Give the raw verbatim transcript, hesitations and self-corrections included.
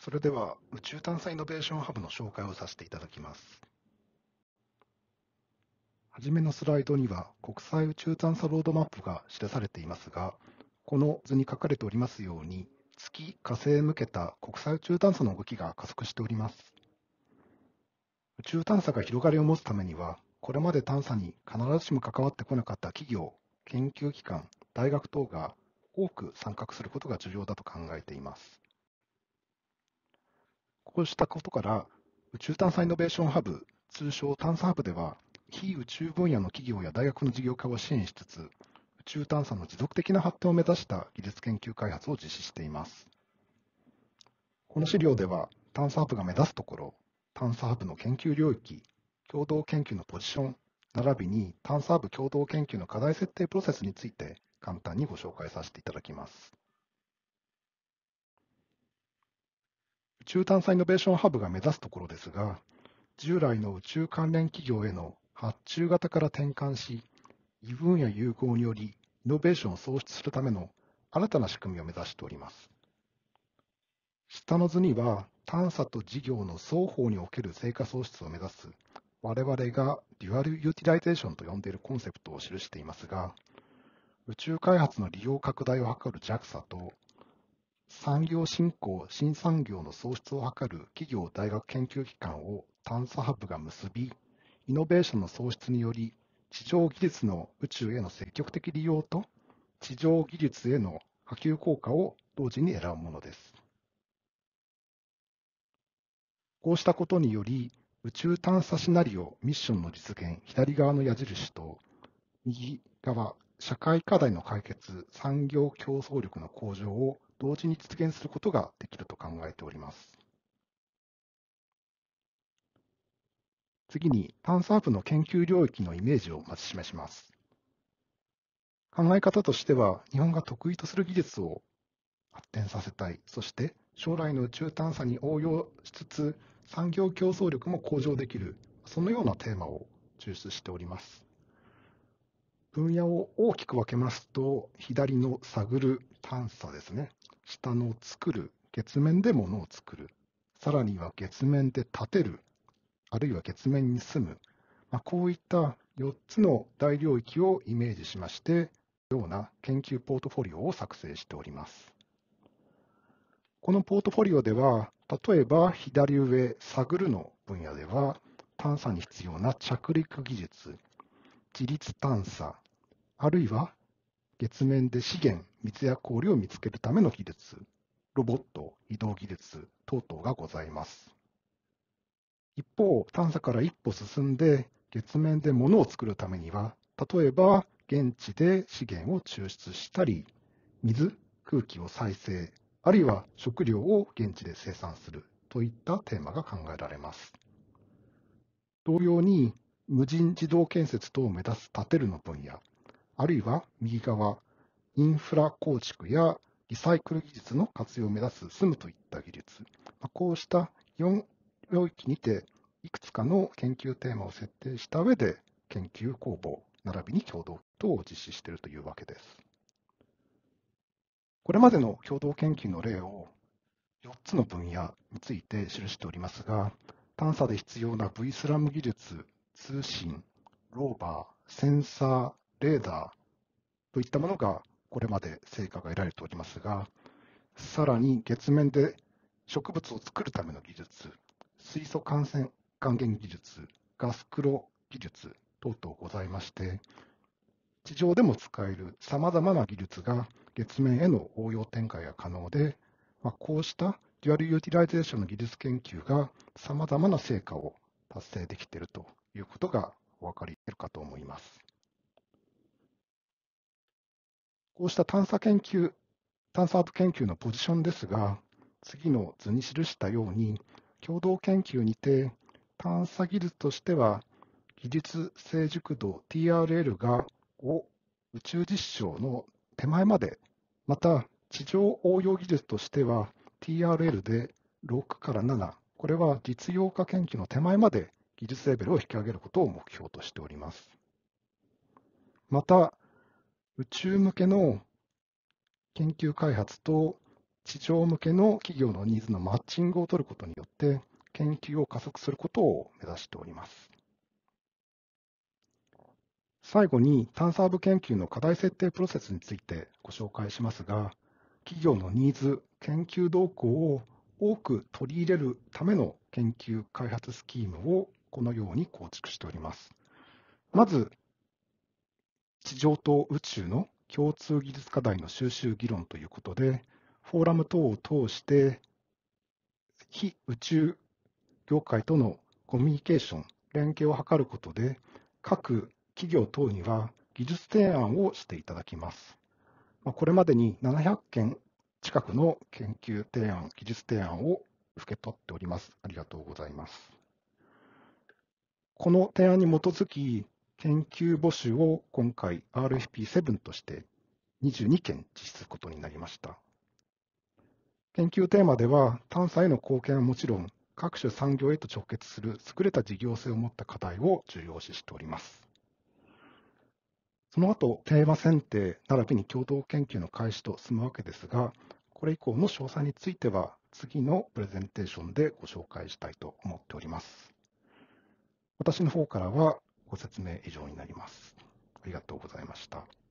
それでは宇宙探査イノベーションハブの紹介をさせていただきます。はじめのスライドには国際宇宙探査ロードマップが記されていますが、この図に書かれておりますように、月、火星へ向けた国際宇宙探査の動きが加速しております。宇宙探査が広がりを持つためには、これまで探査に必ずしも関わってこなかった企業、研究機関、大学等が多く参画することが重要だと考えています。こうしたことから、宇宙探査イノベーションハブ、通称探査ハブでは、非宇宙分野の企業や大学の事業化を支援しつつ、宇宙探査の持続的な発展を目指した技術研究開発を実施しています。この資料では、探査ハブが目指すところ、探査ハブの研究領域、共同研究のポジション、並びに探査ハブ共同研究の課題設定プロセスについて簡単にご紹介させていただきます。宇宙探査イノベーションハブが目指すところですが、従来の宇宙関連企業への発注型から転換し、異分野融合によりイノベーションを創出するための新たな仕組みを目指しております。下の図には探査と事業の双方における成果創出を目指す我々がデュアルユーティライゼーションと呼んでいるコンセプトを記していますが、宇宙開発の利用拡大を図る ジャクサ と産業振興・新産業の創出を図る企業大学研究機関を探査ハブが結び、イノベーションの創出により、地上技術の宇宙への積極的利用と、地上技術への波及効果を同時に選ぶものです。こうしたことにより、宇宙探査シナリオ・ミッションの実現、左側の矢印と、右側、社会課題の解決、産業競争力の向上を同時に実現することができると考えております。次に、探査ハブの研究領域のイメージをまず示します。考え方としては、日本が得意とする技術を発展させたい、そして将来の宇宙探査に応用しつつ、産業競争力も向上できる、そのようなテーマを抽出しております。分野を大きく分けますと、左の探る探査ですね。下の作る、月面で物を作る。さらには月面で建てる、あるいは月面に住む。まあ、こういったよっつの大領域をイメージしまして、ような研究ポートフォリオを作成しております。このポートフォリオでは、例えば左上、探るの分野では、探査に必要な着陸技術、自律探査、あるいは月面で資源、水や氷を見つけるための技術、ロボット、移動技術等々がございます。一方、探査から一歩進んで月面で物を作るためには、例えば現地で資源を抽出したり、水、空気を再生、あるいは食料を現地で生産するといったテーマが考えられます。同様に、無人自動建設等を目指す建てるの分野、あるいは右側、インフラ構築やリサイクル技術の活用を目指す住むといった技術、こうしたよん領域にていくつかの研究テーマを設定した上で研究公募並びに共同等を実施しているというわけです。これまでの共同研究の例をよっつの分野について記しておりますが、探査で必要な ブイスラム 技術、通信、ローバー、センサー、レーダーといったものがこれまで成果が得られておりますが、さらに月面で植物を作るための技術、水素還元還元技術、ガス黒技術等々ございまして、地上でも使えるさまざまな技術が月面への応用展開が可能で、まあ、こうしたデュアルユーティライゼーションの技術研究がさまざまな成果を達成できているということがお分かりいるかと思います。こうした探査研究、探査ハブ研究のポジションですが、次の図に記したように、共同研究にて探査技術としては、技術成熟度 ティーアールエル がご、宇宙実証の手前まで、また地上応用技術としては ティーアールエル でろくからなな、これは実用化研究の手前まで技術レベルを引き上げることを目標としております。また、宇宙向けの研究開発と地上向けの企業のニーズのマッチングを取ることによって、研究を加速することを目指しております。最後に、単サーブ研究の課題設定プロセスについてご紹介しますが、企業のニーズ、研究動向を多く取り入れるための研究開発スキームをこのように構築しております。まず、地上と宇宙の共通技術課題の収集議論ということで、フォーラム等を通して、非宇宙業界とのコミュニケーション、連携を図ることで、各企業等には技術提案をしていただきます。これまでにななひゃっけん近くの研究提案、技術提案を受け取っております。ありがとうございます。この提案に基づき、研究募集を今回 アールエフピーセブン としてにじゅうにけん実施することになりました。研究テーマでは、探査への貢献はもちろん、各種産業へと直結する優れた事業性を持った課題を重要視しております。その後、テーマ選定並びに共同研究の開始と進むわけですが、これ以降の詳細については、次のプレゼンテーションでご紹介したいと思っております。私の方からはご説明以上になります。ありがとうございました。